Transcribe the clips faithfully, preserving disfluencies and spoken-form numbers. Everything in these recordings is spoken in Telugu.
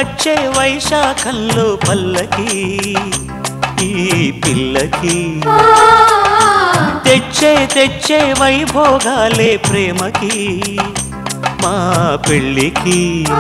వచ్చే వైశాఖంలో పల్లకి ఈ పిల్లకి తెచ్చే తెచ్చే వైభోగాలే ప్రేమకి మా పెళ్ళికి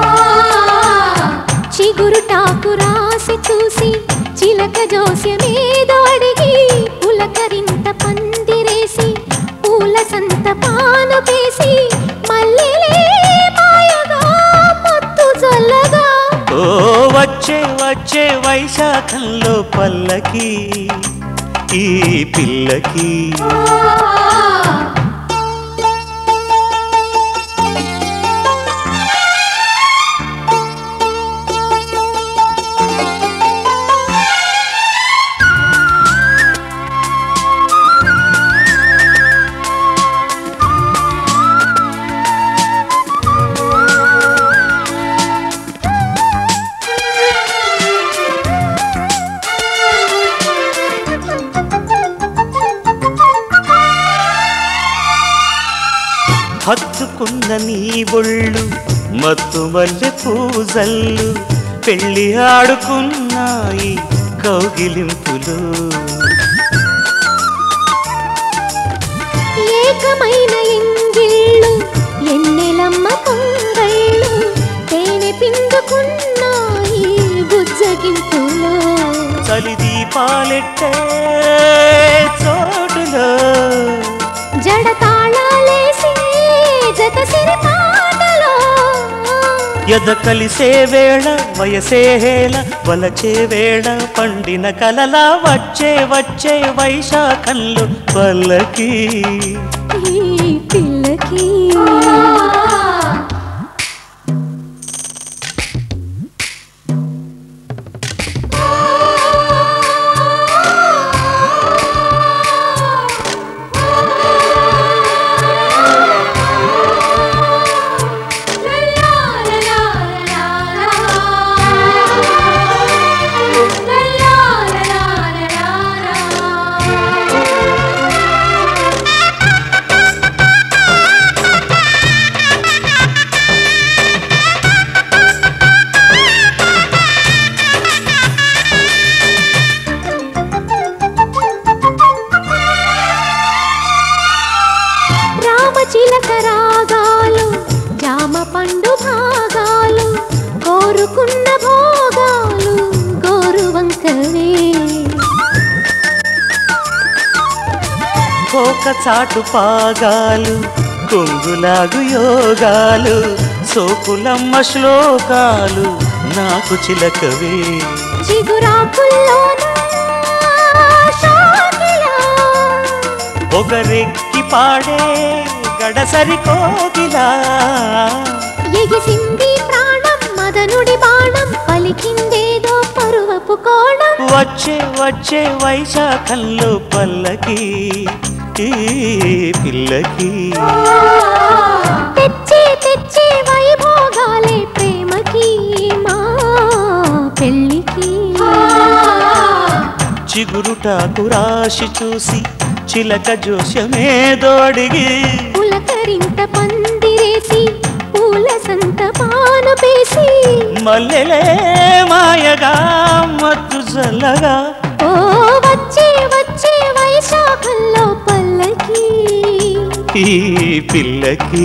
చిగురుటాకు రాసి చూసి చిలక జోస్యమేదో అడిగి పులకరింత పందిరేసి పూల సంత పానపేసి మల్లెలే మాయగా మత్తు చల్లగా ఓ వచ్చే వచ్చే వైశాఖంలో పల్లకి ఈ పిల్లకి హత్తుకున్న నీ ఒళ్ళు మత్తు మల్లె పూజల్లు పెళ్ళి ఆడుకున్నాయి కౌగిలింపులు ఏకమైన ఎంగిళ్ళు ఎన్నెలమ్మ కొంగళ్ళు తేనె పిండుకున్నాయి బుజ్జగింపులు చలి దీపాలెట్టే చోటులో జడ తాళాలేసి జత సిరి పాటలో ఎద కలిసే వేళ వయసే హేళ వలచే వేళ పండిన కలలా వచ్చే వచ్చే వైశాఖంలో పల్లకి ఈ పిల్లకి చిలక రాగాలు జామ పండు భాగాలు కోరుకున్న భోగాలు గోరు వంకవే కోక చాటు పాగాలు కొంగులాగు యోగాలు సోకులమ్మ శ్లోకాలు నాకు చిలకవే చిగురాకుల్లోన ఒకరెక్కి పాడే గడసరి కోగిలా ఎగిసింది ప్రాణం మదనుడి బాణం పలికిందేదో పరువపు కోణం వచ్చే వచ్చే వైశాఖంలో పల్లకి ఈ పిల్లకి తెచ్చే తెచ్చే వైభోగాలే ప్రేమకి మా పెళ్ళికి చిగురుటాకు రాశి చూసి చిలక జోస్యమేదో అడిగి పులకరింత పందిరేసి పూల సంత పానపేసి మల్లెలే మాయగా మత్తు చల్లగా ఓ వచ్చే వచ్చే వైశాఖంలో పల్లకి ఈ పిల్లకి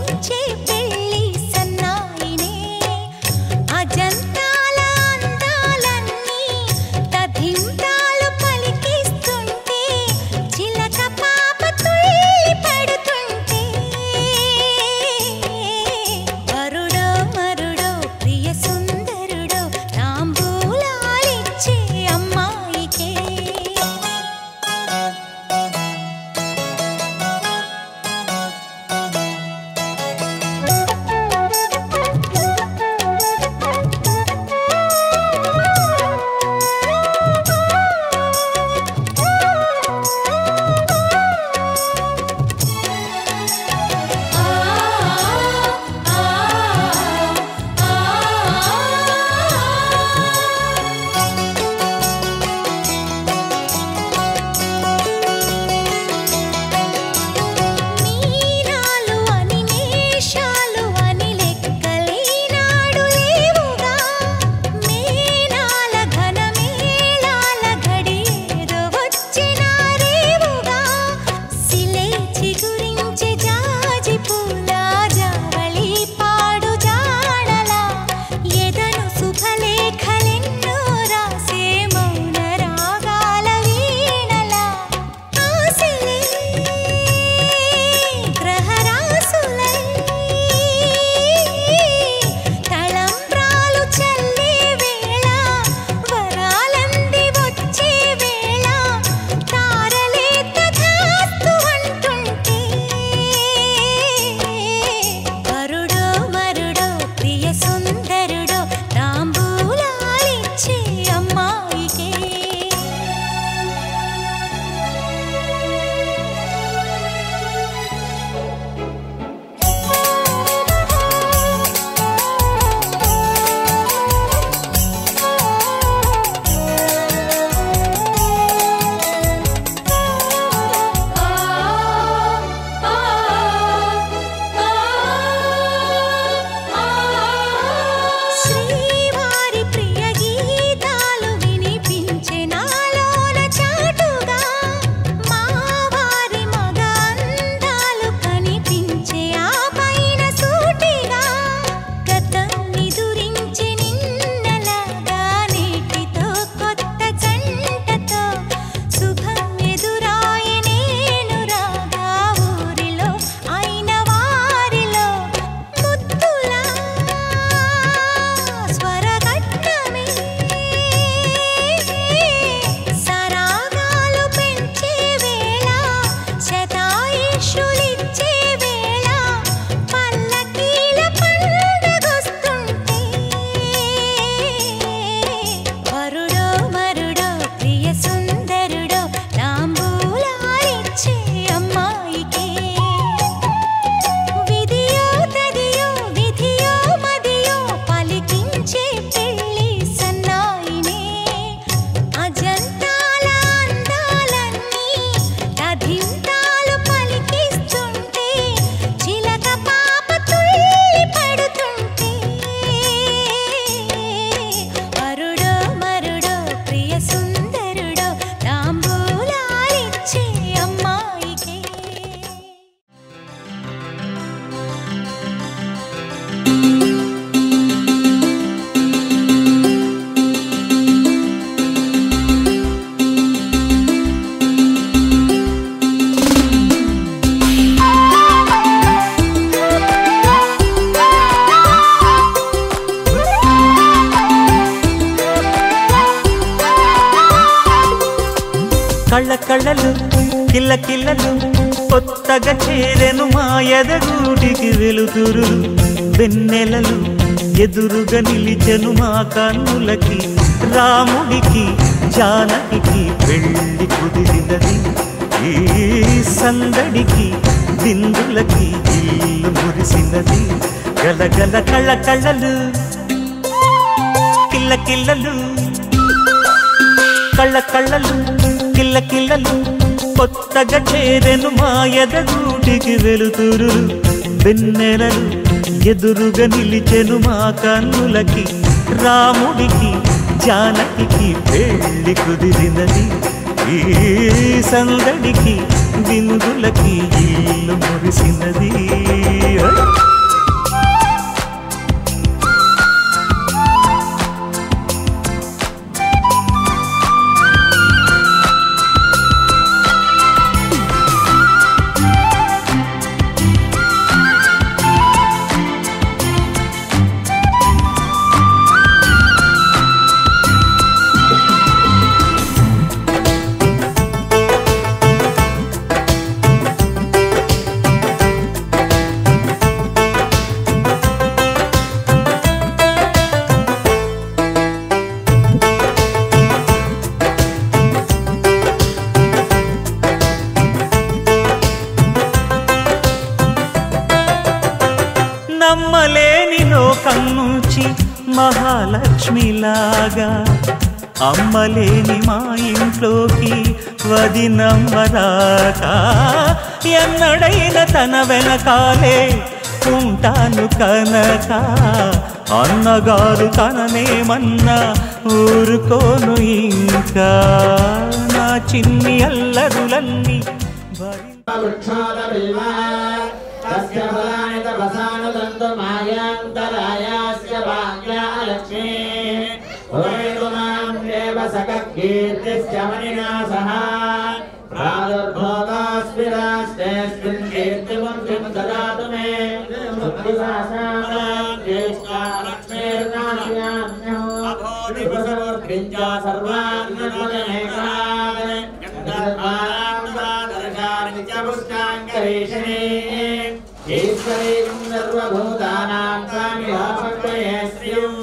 అజంతాల అందా కళ్ళ కళ్ళలు కిల్ల కిల్లలు కొత్తగా చేరెను మా ఎదగూటికి వెలుతురు వెన్నెలలు ఎదురుగా నిలిచెను మా కన్నులకి రాముడికి జానకి పెళ్లి కుదిరినది ఈ సందడికి బిందులకి ఇల్లు మురిసినది గలగల కళ్ళ కళ్ళలు కిల్ల కిల్లలు కళ్ళ కళ్ళలు కిల్ల కిల్లలు కొత్తగా చేరెను మా ఎదగూటికి వెలుతురు వెన్నెలలు ఎదురుగా నిలిచెను మా కన్నులకి రాముడికి జానకి పెళ్లి కుదిరినది ఈ సందడికి బిందులకి ఇల్లు మురిసినది నమ్మలేని లోకం నుంచి మహాలక్ష్మిలాగా అమ్మలేని మా ఇంట్లోకి వదినమ్మరాగా ఎన్నడైన తన వెనకాలే ఉంటాను కనక అన్నగారు తననేమన్నా ఊరుకోను ఇంకా నా చిన్ని అల్లరులన్నీ तस्य फलानि तपसानुदन्तु मायान्तरायास्य भाग्या लक्ष्मी भवेतु मां देव सककीर्तिश्च मणिना सह प्रादुर्भूतोऽस्मि राष्ट्रेऽस्मिन् कीर्तिमूर्तिं ददातु मे बुद्धिशासानां ज्येष्ठा लक्ष्मीर्नाश्याम्यहो अभूतिप्रसवोर्भिं च सर्वान् नर्मदमेकान् दर्शनानि च पुष्टाङ्गरीषणे ईश्वरीं सर्वभूतानां कामिहापक्वये श्रियं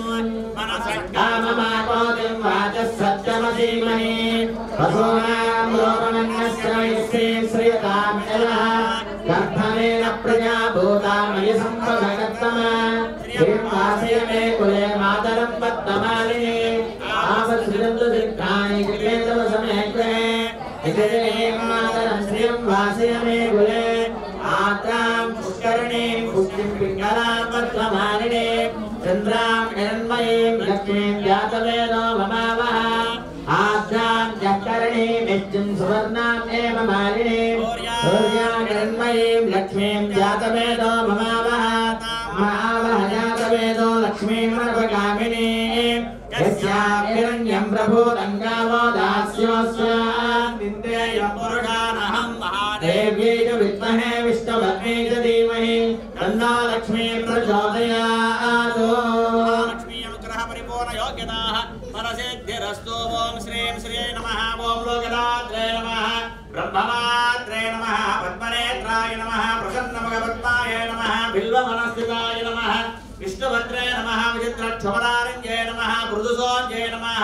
काममाकोतिं वाचः सत्यमधीमहि वसूनां रोमणन्यश्रयश्रीं श्रियतां यः गर्भमेन प्रजा भूतामयि सम्पदकर्तमा श्रीं वासय मे कुले मातरं पद्ममालिनी आवसृजन्तु दीर्घाणि कृते तव समेत्वे इति मातरं श्रियं वासय मे कुले आत्रां पुष्करणीं पुष्टिं पिङ्गलां पद्ममालिनीं चन्द्रां हिरण्मयीं लक्ष्मीं जातवेदो ममावः आद्रां जकरणीं नित्यं सुवर्णाम् एव मालिनीं सूर्यां हिरण्मयीं लक्ष्मीं जातवेदो ममावः महावः जातवेदो लक्ष्मीं नवगामिनीं यस्यां हिरण्यं प्रभूतं गावो दास्योऽस्यां निन्देयं पुरुषानहं महादेव्यै च विद्महे विष्णुपत्न्यै च धीमहि तन्नो लक्ष्मी प्रचोदयात् लक्ष्मी अनुग्रह परिपूर्ण योग्यताः परसिद्धिरस्तु ओम श्रीं श्री नमः ओम लोकदात्रे नमः ब्रह्ममात्रे नमः पद्मनेत्राय नमः प्रसन्नमुखपद्माय नमः बिल्ववनस्थिताय नमः विष्णुभद्रे नमः विचित्रक्षुभदारिञ्जय नमः मृदुसोञ्जय नमः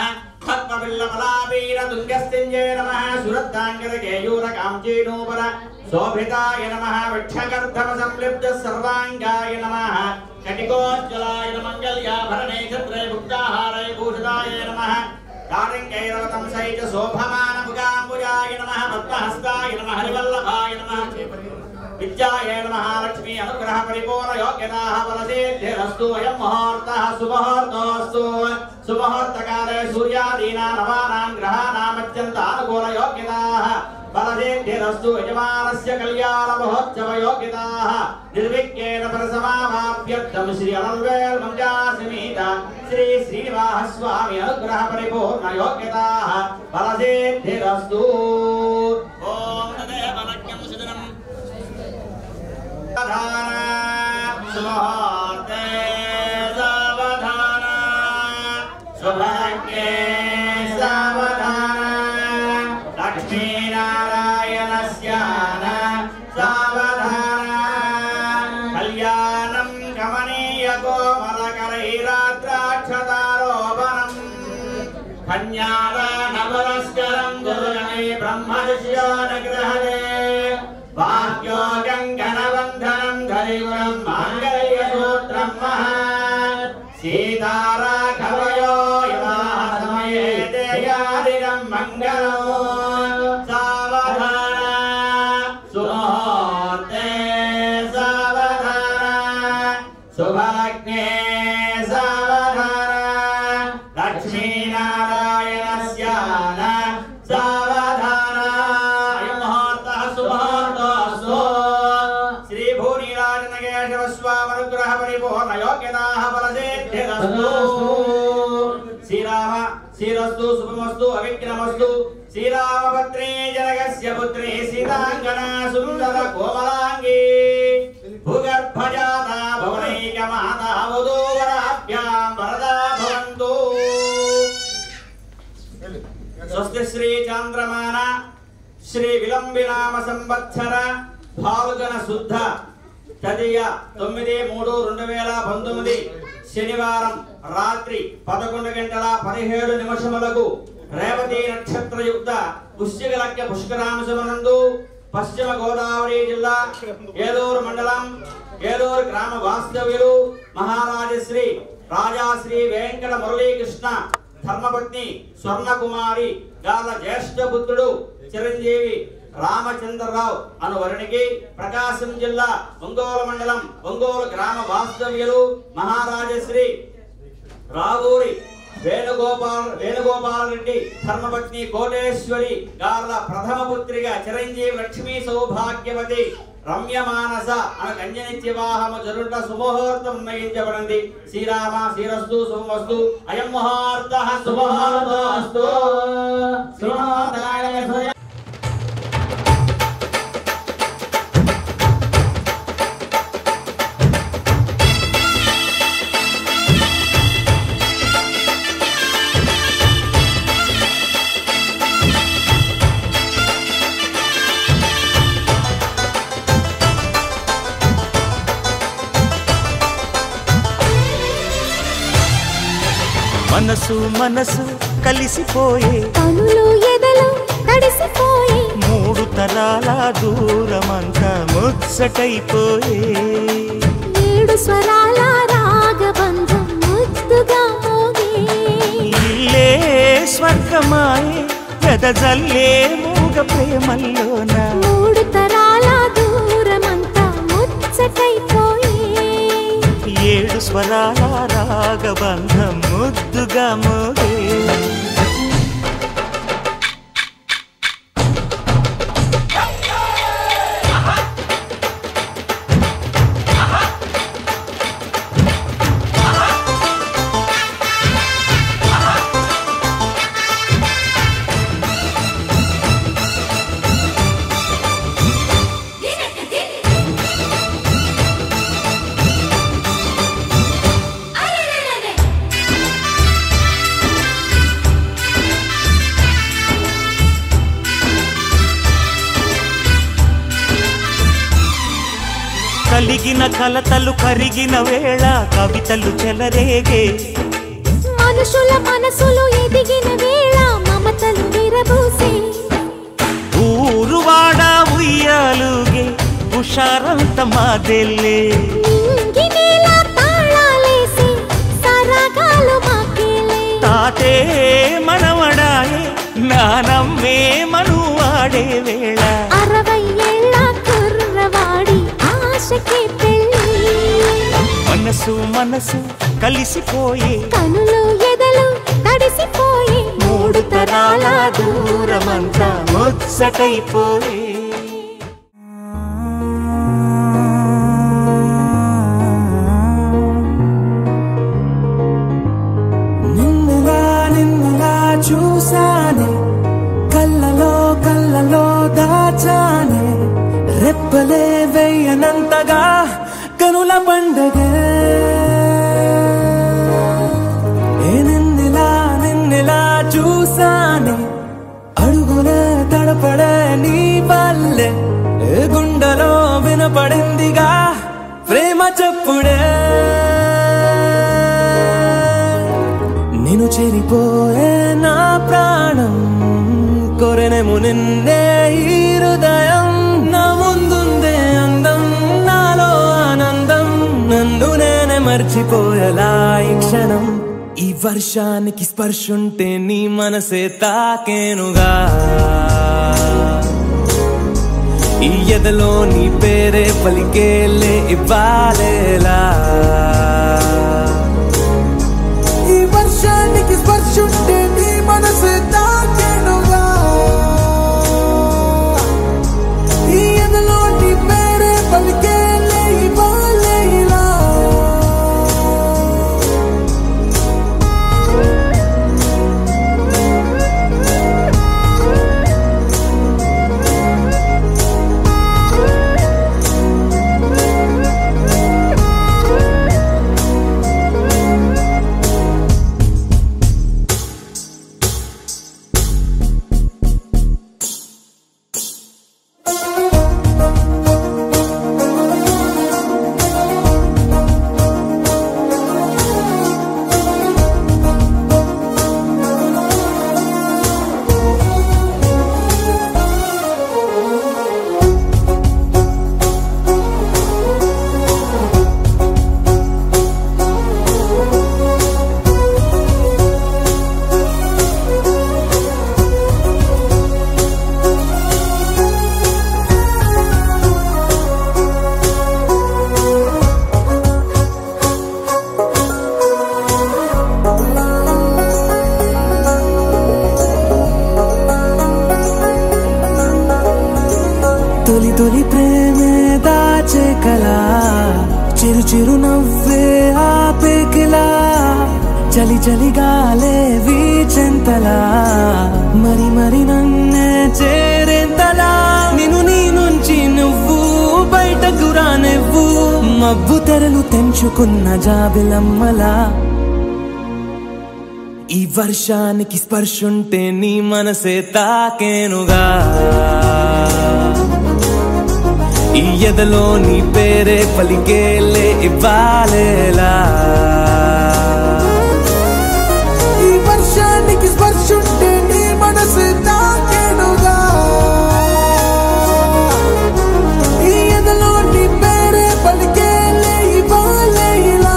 पद्मबिल्लफलाबीरतुङ्गस्तिञ्जय नमः सुरत्ताङ्गरकेयूरकाञ्चीनूपर शोभिताय नमः विक्षकर्धमसंलिप्त सर्वाङ्गाय नमः कटिकोज्ज्वलाय मङ्गल्याभरणे क्षत्रे गुप्ताहारे भूषिताय नमः तारिङ्गैरवतं सहित शोभमानमुगाम्बुजाय नमः पद्महस्ताय नमः हरिवल्लभाय नमः विद्याय नमः लक्ष्मी अनुग्रह परिपूर्ण योग्यताः बलसिद्धिरस्तु अयं मुहूर्तः सुमुहूर्तोऽस्तु सुमुहूर्तकाले सूर्यादीनां नवानां ग्रहाणाम् अत्यन्त अनुकूल योग्यताः फलसिद्धिरस्तु यजमानस्य कल्याण महोत्सव योग्यताः निर्विघ्नेन परसमावाप्यर्थं श्री अनल्वेल मंजासमीत श्री श्रीनिवास स्वामी अनुग्रह परिपूर्ण योग्यताः फलसिद्धिरस्तु। ओम तदेव लक्ष्यं सुदनं सावधान सुमुहूर्ते सावधान शुभलग्ने सावधान लक्ष्मीनारायणस्यान सावधान कल्याणं गमनीय कोमलकरैराद्राक्षतारोपणम् कन्यादानवरस्करं गुरुजने ब्रह्मऋष्योऽनुगृहते वाक्योगङ्गनबन्धनं धरिगुणं माङ्गल्यसूत्रं महा सीताराघवयो विवाह समये देयादिनं मङ्गलो सावधान सुमुहूर्ते सावधान शुभलग्ने सावधान लक्ष्मीनारायणस्यान सावधान अयं मुहूर्तः सुमुहूर्तोऽस्तु। श्री भूनिराजनगेशव स्वामनुग्रह परिपूर्ण योग्यताः फलसिद्धिरस्तु। श्रीराम श्रीरस्तु शुभमस्तु अविघ्नमस्तु। श्रीरामपत्नी जनकस्य पुत्री सीताङ्गना सुन्दर कोमलाङ्गी भूगर्भजाता भवनैकमाता वधूवराभ्यां वरदा भवन्तु। स्वस्ति श्री चांद्रमान श्री विलंबिनाम संवत्सर फाल्गुन शुद्ध तदीय తొమ్మిది మూడు రెండు వేల పంతొమ్మిది శనివారం రాత్రి పదకొండు గంటల పదిహేడు నిమిషములకు రేవతి నక్షత్రయుక్త పుష్యక లగ్న పుష్కరాంశమునందు పశ్చిమ గోదావరి జిల్లా ఏలూరు మండలం ఏలూరు గ్రామ వాస్తవ్యులు మహారాజశ్రీ రాజాశ్రీ వెంకట మురళీకృష్ణ ధర్మపత్ని స్వర్ణకుమారి గాల జ్యేష్ఠ పుత్రుడు చిరంజీవి రామచంద్రరావు అను వరునికి ప్రకాశం జిల్లా ఒంగోలు మండలం ఒంగోలు గ్రామ వాస్తవ్యులు మహారాజశ్రీ రావూరి వేణుగోపాల్ వేణుగోపాల్ రెడ్డి ధర్మపత్ని కోటేశ్వరి గార్ల ప్రథమ పుత్రిగా చిరంజీవి లక్ష్మీ సౌభాగ్యవతి రమ్యమానస అను కన్యనిత్య వివాహము జరుగుట శుభముహూర్తం నిర్ణయించబడింది. శ్రీరామ శ్రీరస్తు శుభమస్తు. అయం ముహూర్తః శుభముహూర్తోస్తు. శ్రీరామ మనసు మనసు కలిసిపోయే కనులు ఎదలు తడిసిపోయే మూడు తరాల దూరమంతా ముచ్చటైపోయే ఏడు స్వరాల రాగబంధం ముద్దుగా మోగే ఇల్లే స్వర్గమాయే వెదజల్లే మూగ ప్రేమల్లోన మూడు తరాల దూరమంతా ముచ్చటైపోయే ఏడు స్వరాల రాగబంధం ముద్దుగా మోగే కలిగిన కలతలు కరిగిన వేళ కవితలు చెలరేగే మనుషుల మనసులు ఎదిగిన వేళ మమతలు విరబూసే ఊరువాడ ఉయ్యాలుగే ఉషారంత మాదెల్లే నింగినేల తాళాలేసి సరాగాలు మాకేలే తాతే మనవడాయే నానమ్మే మనువాడే వేళ అరవై ఏళ్ళ కుర్రవాడి ఆశకే పెళ్ళి మనసు మనసు కలిసిపోయే కనులు ఎదలు తడిసిపోయే మూడు మూడు తరాల దూరమంతా ముచ్చటైపోయే నిన్నులా నిన్నులా చూసానే కళ్ళలో కళ్ళలో దాచానే రెప్పలే వెయ్యనంతగా కనుల పండగే నిన్నిలా నిన్నిలా చూసానే అడుగునే తడపడే నీ వల్లే గుండెలో వినపడిందిగా ప్రేమ చెప్పుడే నిన్ను చేరిపోయే నా ప్రాణం కొరెనేమో నిన్నే ఈ హృదయం నా ముందుందే అందం నాలో ఆనందం నన్ను నేనే మర్చిపోయేలా ఈ క్షణం ఈ వర్షానికి స్పర్శుంటే నీ మనసే తాకేనుగా ఈ ఎదలో నీ పేరే పలికేలే ఇవ్వాలేలా ఈ వర్షానికి స్పర్శుంటే నీ మనసే తాకేనుగా ఈ ఎదలో నీ పేరే పలికేలే ఇవ్వాలేలా తొలి తొలి ప్రేమే దాచే కలా చిరు చిరు నవ్వే ఆపే కిలా చలి చలి గాలే వీచెంతలా మరి మరి నన్నే చేరేంతలా నిన్ను నీ నుంచి నువ్వు బయటకు రానివ్వు మబ్బు తెరలు తెంచుకున్న జాబిలమ్మలా ఈ వర్షానికి స్పర్శుంటే నీ మనసే తాకేనుగా ఈ ఎదలో నీ పేరే పలికేలే ఇవ్వాలేలా ఈ వర్షానికి స్పర్శుంటే నీ మనసు తాకేనుగా ఈ ఎదలో నీ పేరే పలికేలే ఇవ్వాలేలా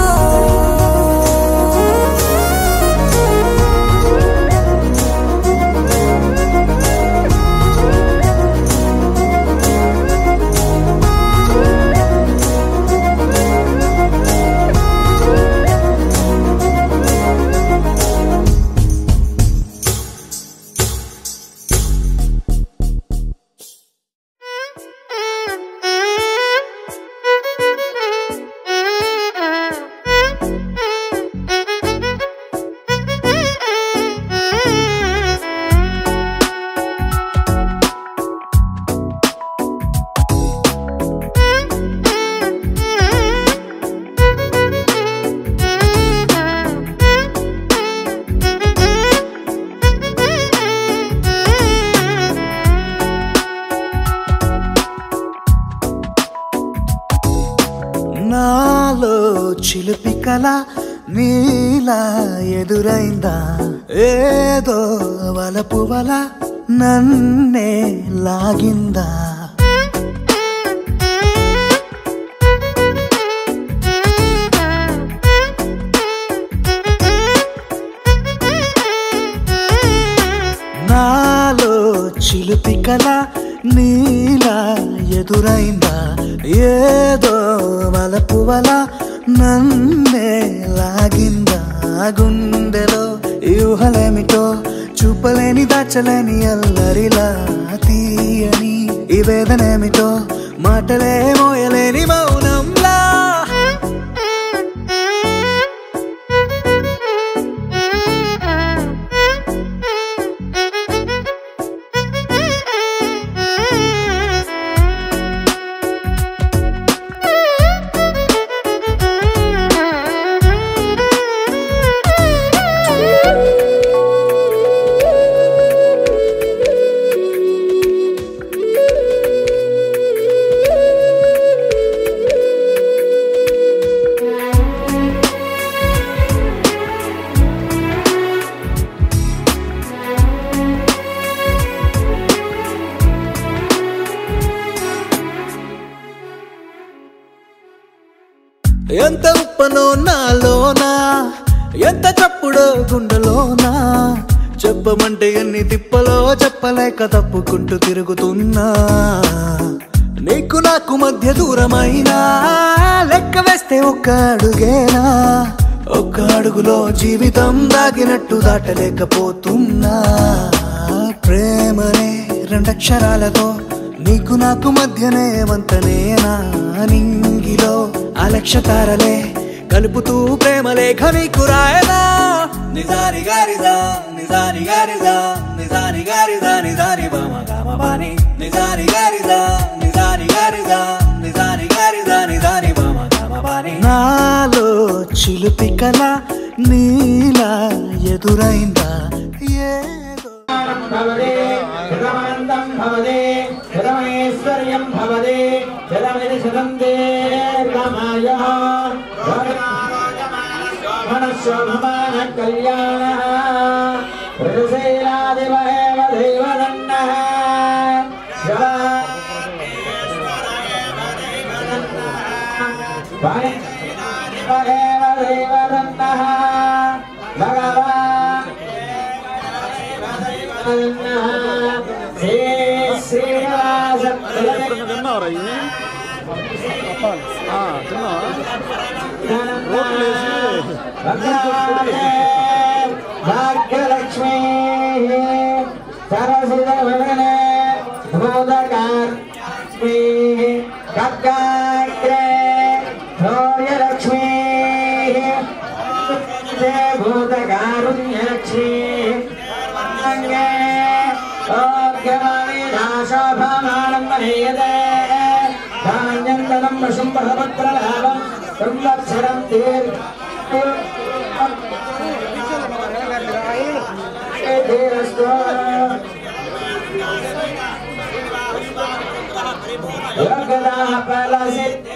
నాలో చిలిపి కల నీలా ఎదురైందా ఏదో వలపు వల నన్నే లాగిందా నాలో చిలిపి కల నీలా ఎదురైందా ఏదో వలపు వల నన్నే లాగిందా గుండెలో యూహలేమిటో చూప చూపలేని దాచలేని అల్లరిలా తీయని ఈ వేదనేమిటో మాటలే మోయలేని మౌనంలా ఎంత ఉప్పనో నాలోనా ఎంత చప్పుడో గుండెలోనా చెప్పమంటే ఎన్ని తిప్పలో చెప్పలేక తప్పుకుంటూ తిరుగుతున్నా నీకు నాకు మధ్య దూరమైనా లెక్క వేస్తే ఒక్క అడుగేనా ఒక్క అడుగులో జీవితం దాగినట్టు దాటలేకపోతున్నా ప్రేమనే రెండక్షరాలతో నీకు నాకు మధ్యనే వంతనేనా నింగిలో అలక్ష తారలే కలుపుతూ ప్రేమ లేఖ నీకు రాయనా నిజారి గారిజా నిజారి గారిజా నిజారి గారిజా నిజారి బామ గామ బాని నిజారి గారిజా నిజారి గారిజా నిజారి గారిజా నిజారి బామ గామ బాని నాలో చిలుపి కల నీలా ఎదురైందా ఏదో భవదే శతమానందం భవదే శతమైశ్వర్యం భవదే శతమిది శతం దీర్ఘమాయుః శోభమాన కళ్యాణః ఋషీరాదివహేవ దైవదన్నః శివాదివహేవ దైవదన్నః భగవాన్ శ్రీనివాస భాగ్యలక్ష్మీ సరసిదవదనే భూతకార్మీ ఖడ్గాగ్రే ధౌర్యలక్ష్మీ భూతకారుణ్యలక్ష్మీ శోభమానం మహేదే ధాన్యంతనం వశుంభద్రలాభం సంవత్సరం దీర్ఘస్తు యోగదా ఫలసిద్ధి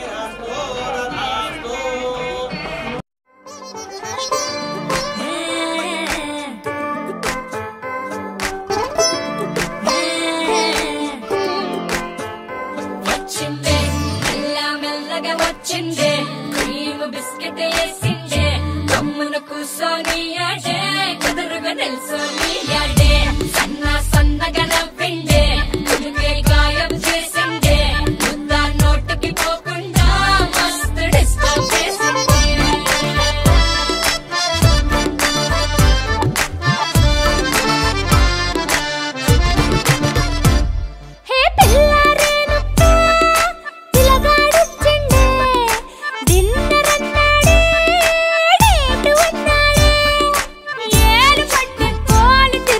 ఏలు పట్టు కోలి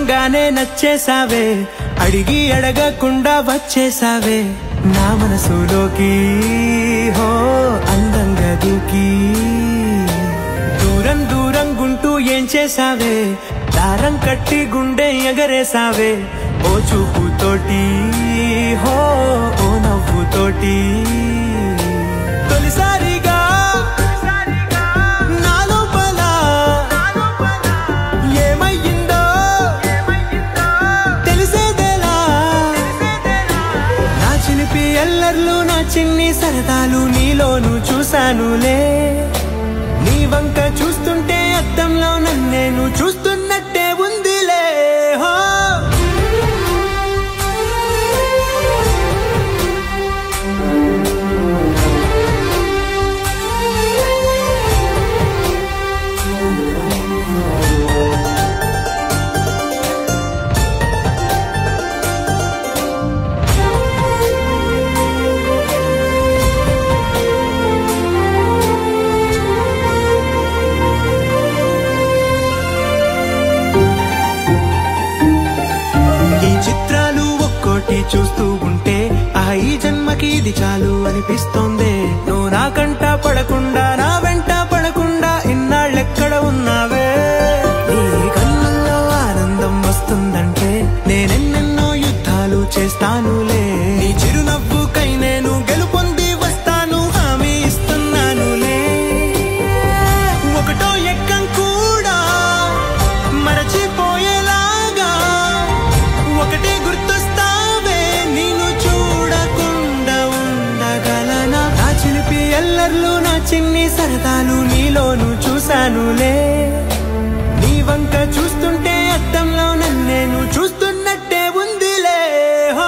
చూడంగానే నచ్చేసావే అడిగి అడగకుండా వచ్చేసావే నా మనసులోకి హో అందంగా దూకి దూరం దూరం గుంటూ ఏం చేసావే దారం కట్టి గుండె ఎగరేసావే ఓ చూపుతోటి హో ఓ నవ్వుతోటి తొలిసారిగా నా లోపల ఏమయ్యిందో తెలిసేదేలా నా చిలిపి ఎల్లర్లు నా చిన్ని సరదాలు నీలోను చూశానులే నీ వంక చూస్తుంటే అద్దంలో నన్నేను చూస్తున్నట్టే ఉందిలే హో చూస్తూ ఉంటే ఆ ఈ జన్మకి ఇది చాలు అనిపిస్తోంది నువ్వు నా కంట పడకుండా నా వెంట పడకుండా ఇన్నాళ్ళెక్కడ ఉన్నావే నీ కళ్ళల్లో ఆనందం వస్తుందంటే నేనెన్నెన్నో యుద్ధాలు చేస్తానులే నీ చిరునవ్వుకై నేను గెలుపొంది వస్తాను హామీ ఇస్తున్నానులే ఒకటో ఎక్కం కూడా మరచిపోయేలాగా ఒకటే గుర్తు ఎల్లర్లు నా చిన్ని సరదాలు నీలోను చూశానులే నీ వంక చూస్తుంటే అద్దంలో నన్నేను చూస్తున్నట్టే ఉందిలే హో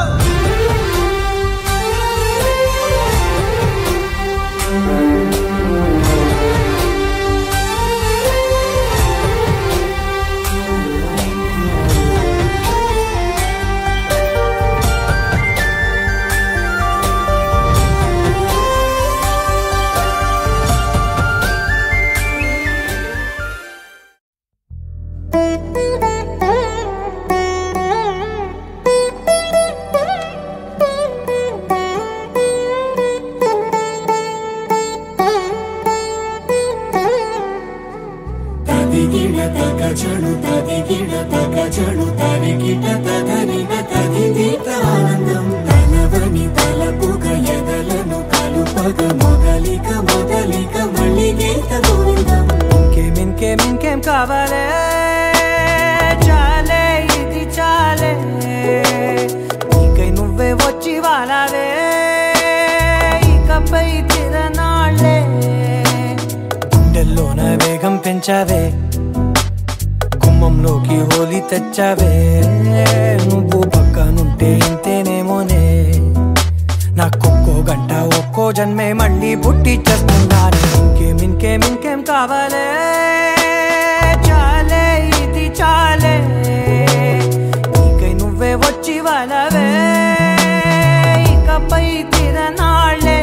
ఇంకేం కావాలే చాలే ఇది చాలే నీకై నువ్వే వచ్చి వాలావే ఇకపై తిరనాళ్ళే గుండెల్లోన వేగం పెంచావే గుమ్మంలోకి హోలీ తెచ్చావే నువ్వు పక్కనుంటే ఇంతేనేమోనే నాకొక్కో గంట ఒక్కో జన్మే మళ్ళీ పుట్టి చేస్తున్నాను ఇంకేం ఇంకేం ఇంకేం కావాలే చాలే ఇది చాలే నీకై నువ్వే వచ్చి వాలవే ఇకపై తిరనాళ్ళే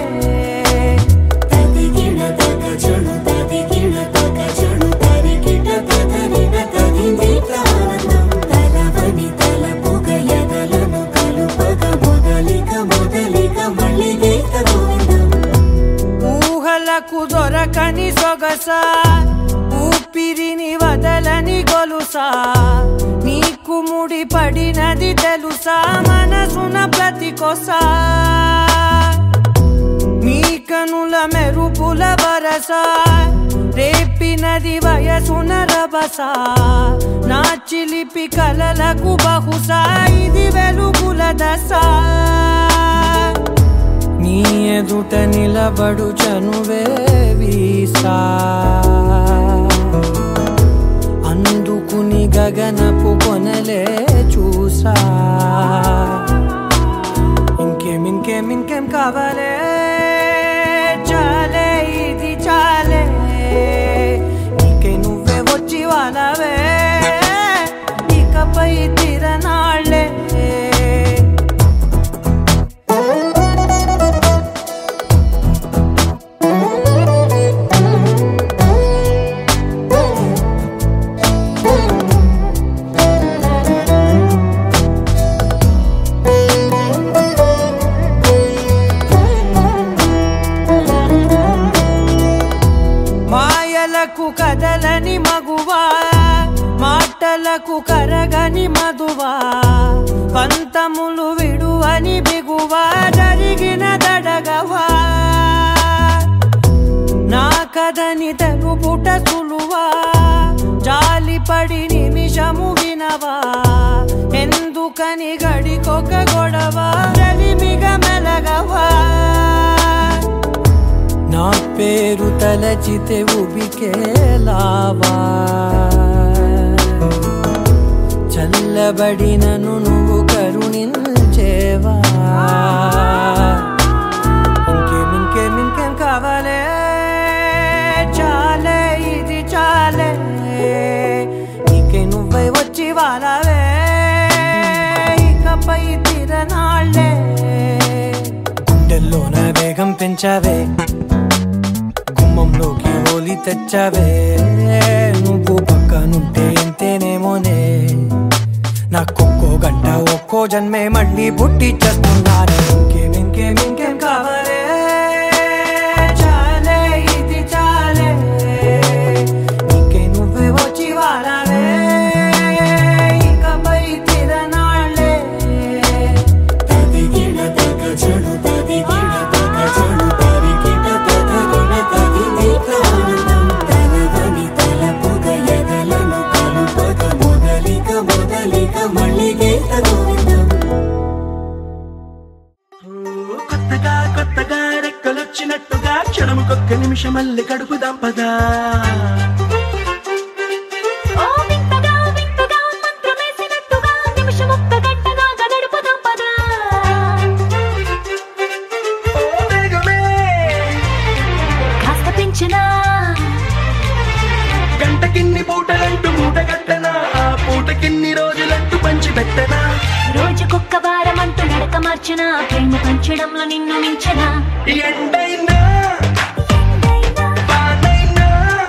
ఊహలకు దొరకని సొగసా ఊపిరిని వదలని గొలుసా నీకు ముడి పడినది తెలుసా మనసున ప్రతి కొసా నీ కనుల మెరుపుల వరసా రేపినది వయసున రభసా నా చిలిపి కలలకు బహుశా ఇది వెలుగుల దశ నీ ఎదుట నిలబడు చనువే వీసా అందుకుని గగనపు కొనలే చూసా ఇంకేం ఇంకేం ఇంకేం కావాలే చాలే ఇది చాలే నీకై నువ్వే వచ్చి వాలవే ఇకపై తిరనాళ్ళే ఆగదని తెలుపుట సులువా జాలిపడి నిమిషము వినవా ఎందుకని గడికొక గొడవ రవిమిగ మెలగవా నా పేరు తలచితే ఉబికేలావా చల్లబడినను నువ్వు కరుణించేవా ఇంకేం ఇంకేం ఇంకేం కావాలే చాలే ఇది చాలే నీకే నువ్వై వచ్చి వాలవే ఇకపై తిరనాళ్ళే గుండెల్లోన వేగం పెంచావే గుమ్మంలోకి హోలీ తెచ్చావే నువ్వు పక్కనుంటే ఎంతేనేమోనే నాకొక్కో గంట ఒక్కో జన్మే మళ్ళీ పుట్టి చేస్తున్నాను ఇంకేం ఇంకేం ఇంకేం కావాలే చాలే ఇది చాలే నీకే నువ్వే వచ్చి వాలవే ఇకపై తిరనాళ్ళే తదిగిన తగ చెడు తదిగిన తగ చెడు తరిగిన తగగిన తదిగిన ఆనందం తలవని తలపుగ ఎదలను కలుపగ మొదలిక మొదలిక మళ్ళీగేత గోవిందం కొత్తగా కొత్తగా రెక్కలొచ్చినట్టుగా క్షణముకొక్క నిమిషం మళ్ళీ గడుపుదాం పదా ఓ వింతగా వింతగా మంత్రమేసినట్టుగా నిమిషమొక్క గంటగా గడుపుదాం పదా ఓ వేగమే కాస్త పెంచినా గంటకిన్ని పూటలంటూ మూట కట్టనా ఆ పూటకిన్ని రోజులంటూ పంచి పెట్టనా రోజుకొక్క వారం అంటూ నడక మార్చిన ప్రేమ పంచడంలో నిన్ను మించనా ఎండైనా వానైనా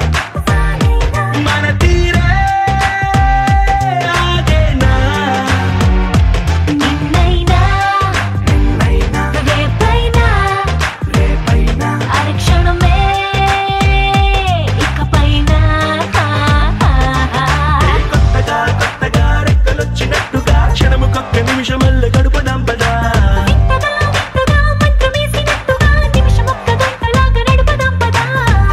మన తీరే ఆగేనా నిన్నైనా నిన్నైనా రేపైనా రేపైనా అరక్షణమే ఇకపైనా కొత్తగా కొత్తగా రెక్కలొచ్చినట్టుగా క్షణముకొక్క నిమిషం మళ్ళీ గడుపుదాం పదా వింతగా వింతగా మంత్రమేసినట్టుగా నిమిషమొక్క గంటలాగా నడుపుదాం పదా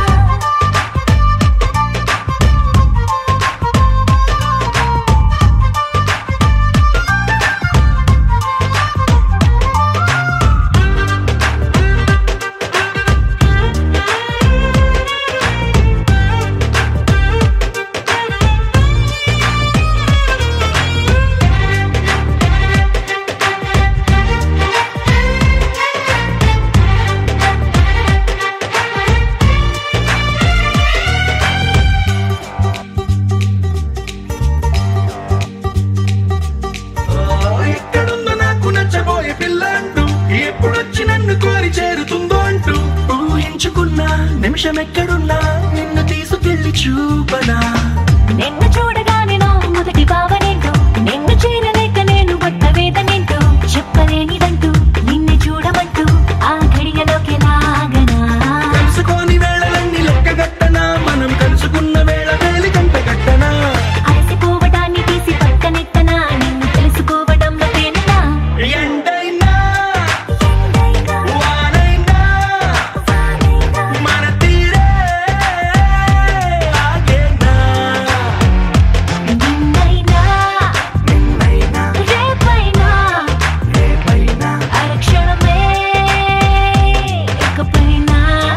ఎక్కడుందో నాకు నచ్చబోయే పిల్ల అంటూ ఎప్పుడొచ్చి నన్ను కోరి చేరుతుందో అంటూ ఊహించుకున్నా నిమిషం ఎక్కడున్నా నిన్ను తీసుకెళ్లి చూపనా నిన్ను చూడగానే నా మొదటి భావనేంటో నిన్ను చేరలేక నేను పడ్డ వేదనేంటో చెప్పలేనిదంటూ నిన్ను చూడమంటూ ఆ ఘడియలోకి లాగనా కలుసుకోని వేళలన్నీ లెక్కగట్టనా మనం కలుసుకున్న వేళ వేలి కంట గట్టనా అలసిపోవటాన్ని తీసి పక్కనెత్తనా నిన్ను తెలుసుకోవడంలో తేనెనా ఎండైనా వానైనా మన తీరే ఆగేనా నిన్నైనా నిన్నైనా రేపైనా రేపైనా అరక్షణమే ఇకపైనా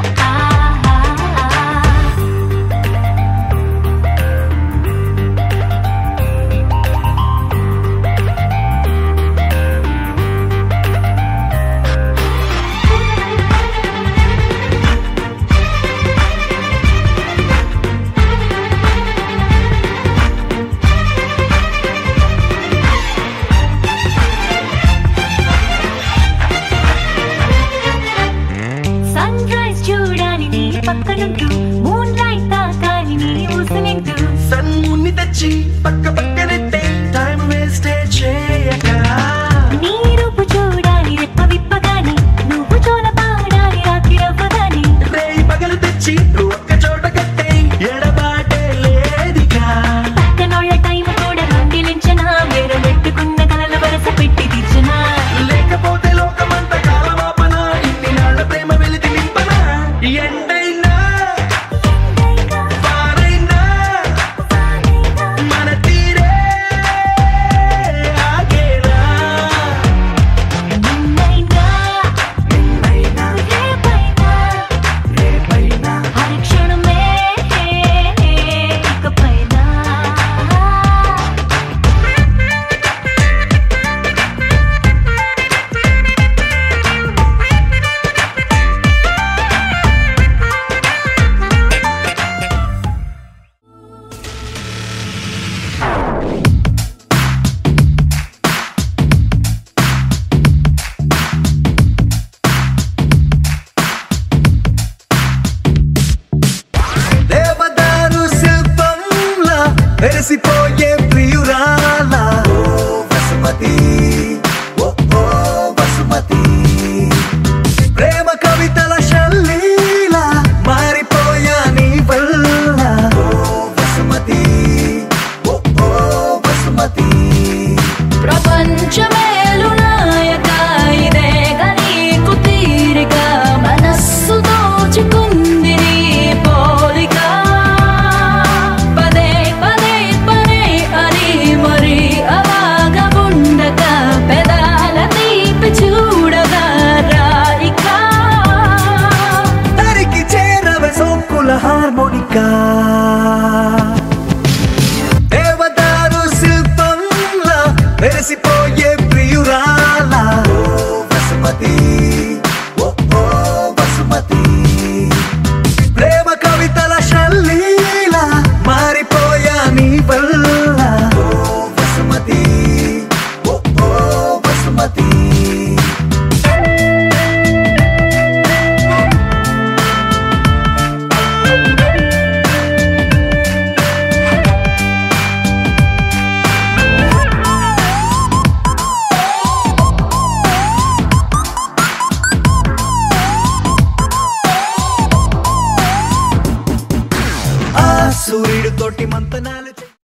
సన్ రైజ్ చూడాలి నీ పక్కనుంటూ మూన్ లైట్ తాకాలి నీ ఊసనింటూ సన్ముని తెచ్చి పక్క పక్కనెట్టే టైం వేస్ట్ చేయక నీ రూపు చూడాలి రెప్ప విప్పగాని నువ్వు చోల పాడాలి రాత్రి రవ్వగాని రేయి పగలు తెచ్చి ఒక్క చోట కట్టే ఎడబాటే లేదిగా పక్కనోళ్ళ టైం కూడా రొండిలించనా వేరే పెట్టుకున్న కలలు వరస పెట్టి తీర్చనా లేకపోతే లోకమంత కాలమాపన ఇన్ని నాళ్ళ ప్రేమ వెలితి నింపన ఎండైనా ఏమంత